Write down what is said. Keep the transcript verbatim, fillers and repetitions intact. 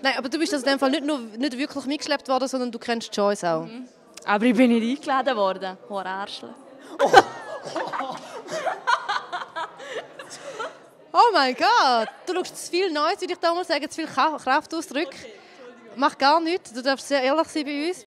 Nein, aber du bist also in dem Fall nicht, nur, nicht wirklich mitgeschleppt worden, sondern du kennst Joyce auch. Mhm. Aber ich bin nicht eingeladen worden. Hoher Arschle. Oh. Oh mein Gott, du schaust zu viel Neues, würde ich damals sagen, zu viel Kraftausdrücke. Mach gar nichts, du darfst sehr ehrlich sein bei uns.